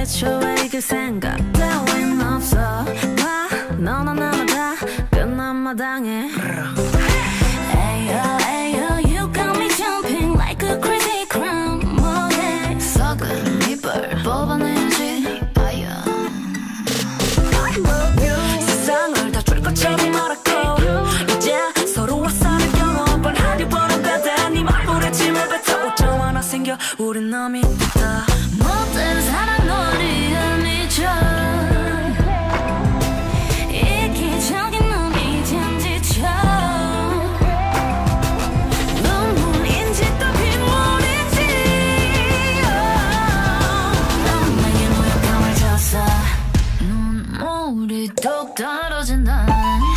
애초에 그 생각 따윈 없어 봐 너나 나나 다 끝난 마당에 Ayo, ayo, you got me jumping like a crazy crown 뭐해 썩은 이불 뽑아내야지 아야 세상을 다 줄 것처럼 말았고 이제 서로 와서는 경험을 하려고는 배다 네 말불에 침을 뱉어 오점 하나 생겨 우린 남이 됐다 못된 사랑 놀이 아니죠 이기적인 놈이 잔지쳐 눈물인지 또 빗물인지 넌 내게 모욕감을 줬어 눈물이 뚝 떨어진다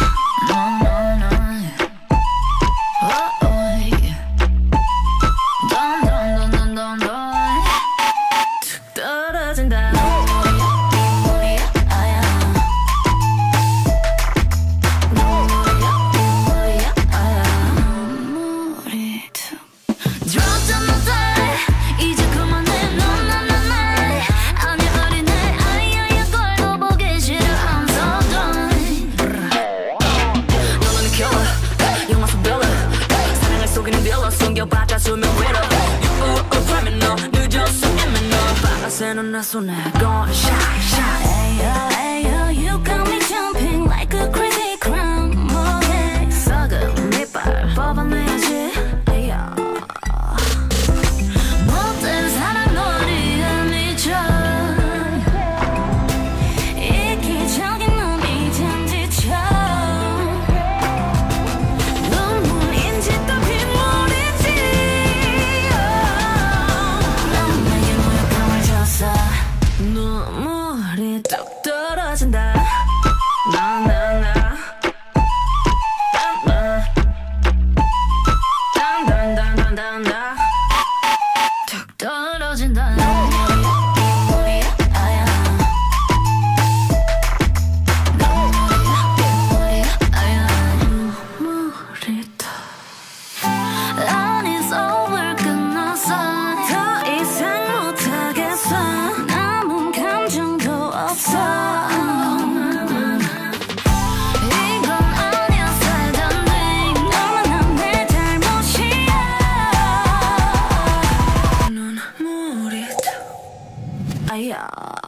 숨겨봤자 수면 위로 그러면 너 늦었어 이미 너 바라새는 내 손에 gonna shine shine Ayo ayo you got me jumping like a crazy crown 뭐해 썩은 이빨 뽑아내야지 Ayo 못된 사랑 놀이 아니죠 이기적인 놈이 잔지쳐 눈물인지 또 눈물이 뚝 떨어진다 나나나 단단단단단단 뚝 떨어진다 Yeah.